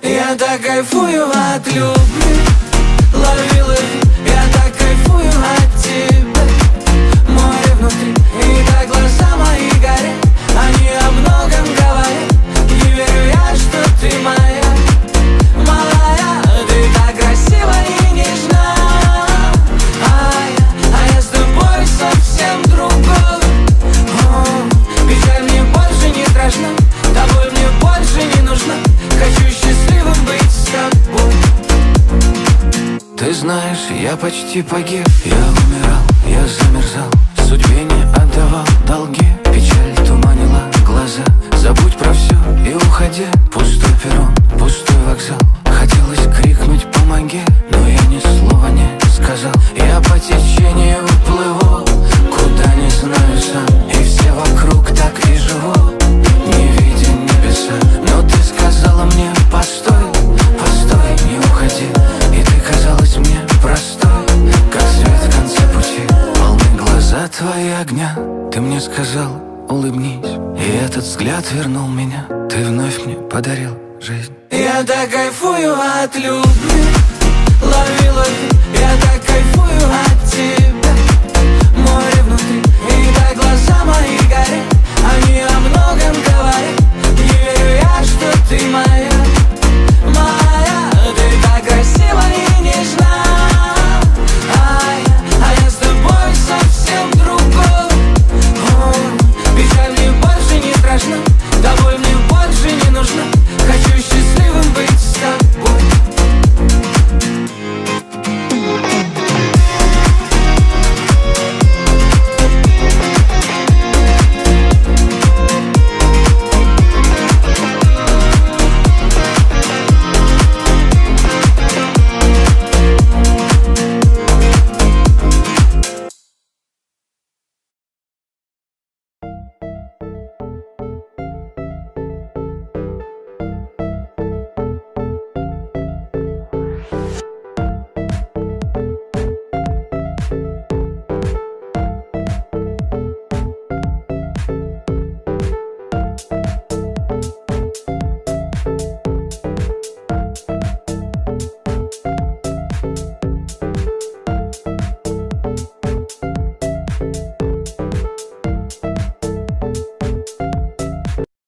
Я так кайфую от любви, лови, лови. Я так кайфую от тебя, море внутри. И так глаза мои горят, они о многом говорят. Не верю я, что ты моя, моя. Ты так красива и нежна, а я с тобой совсем другой. Печаль мне больше не страшна, тобой мне больше не нужна. Хочу счастливым быть с тобой. Ты знаешь, я почти погиб, я умирал, я замерзал, судьбе не отдавал долги. Печаль туманила глаза, забудь про все и уходи. Пустой перрон, пустой вокзал, хотелось крикнуть помоги, но я ни слова не сказал. Я по течению плыву, куда не знаю сам, и все вокруг так и живут, не видя небеса. Но ты сказала мне: постой, постой, не уходи. И ты казалась мне простой, как свет в конце пути. Полны глаза твои огня, ты мне сказал: улыбнись. И этот взгляд вернул меня, ты вновь мне подарил жизнь. Я так кайфую от любви, лови, лови. Я так кайфую от тебя, море внутри. И так глаза мои горят, они о многом говорят. Не верю я, что ты моя,